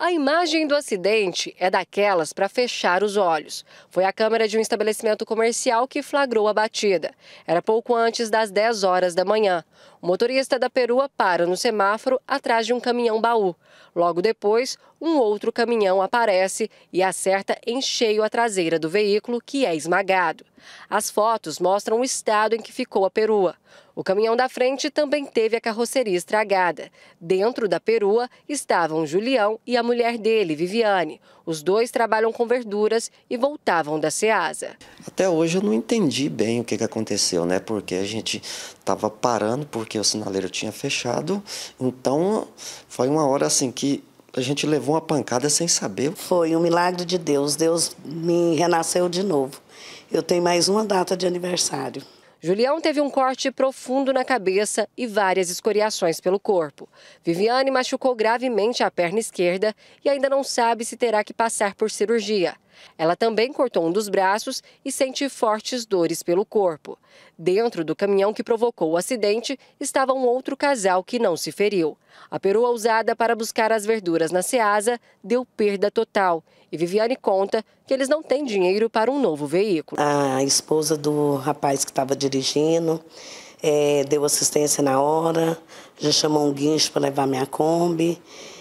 A imagem do acidente é daquelas para fechar os olhos. Foi a câmera de um estabelecimento comercial que flagrou a batida. Era pouco antes das 10 horas da manhã. O motorista da perua para no semáforo atrás de um caminhão-baú. Logo depois, um outro caminhão aparece e acerta em cheio a traseira do veículo, que é esmagado. As fotos mostram o estado em que ficou a perua. O caminhão da frente também teve a carroceria estragada. Dentro da perua estavam Julião e a mulher dele, Viviane. Os dois trabalham com verduras e voltavam da Ceasa. Até hoje eu não entendi bem o que aconteceu, né? Porque a gente estava parando porque o sinaleiro tinha fechado. Então foi uma hora assim que a gente levou uma pancada sem saber. Foi um milagre de Deus. Deus me renasceu de novo. Eu tenho mais uma data de aniversário. Julião teve um corte profundo na cabeça e várias escoriações pelo corpo. Viviane machucou gravemente a perna esquerda e ainda não sabe se terá que passar por cirurgia. Ela também cortou um dos braços e sente fortes dores pelo corpo. Dentro do caminhão que provocou o acidente estava um outro casal que não se feriu. A perua usada para buscar as verduras na Ceasa deu perda total. E Viviane conta que eles não têm dinheiro para um novo veículo. A esposa do rapaz que estava dirigindo deu assistência na hora, já chamou um guincho para levar minha Kombi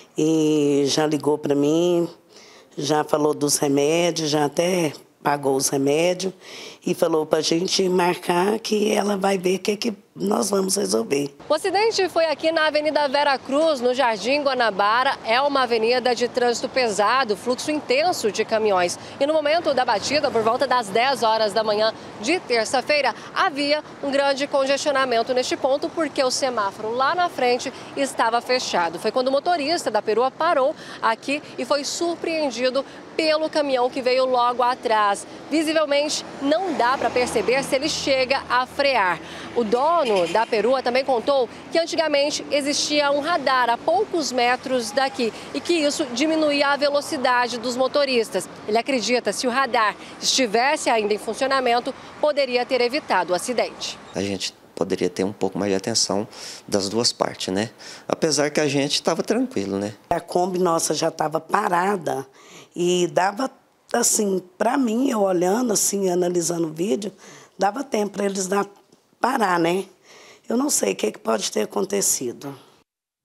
e já ligou para mim, já falou dos remédios, já até pagou os remédios e falou para a gente marcar que ela vai ver o que nós vamos resolver. O acidente foi aqui na Avenida Vera Cruz, no Jardim Guanabara. É uma avenida de trânsito pesado, fluxo intenso de caminhões. E no momento da batida, por volta das 10 horas da manhã de terça-feira, havia um grande congestionamento neste ponto porque o semáforo lá na frente estava fechado. Foi quando o motorista da perua parou aqui e foi surpreendido pelo caminhão que veio logo atrás. Visivelmente, não dá para perceber se ele chega a frear. O dono da perua também contou que antigamente existia um radar a poucos metros daqui e que isso diminuía a velocidade dos motoristas. Ele acredita que se o radar estivesse ainda em funcionamento, poderia ter evitado o acidente. A gente poderia ter um pouco mais de atenção das duas partes, né? Apesar que a gente estava tranquilo, né? A Kombi nossa já estava parada e dava, assim, para mim, eu olhando, assim, analisando o vídeo, dava tempo para eles parar, né? Eu não sei o que pode ter acontecido.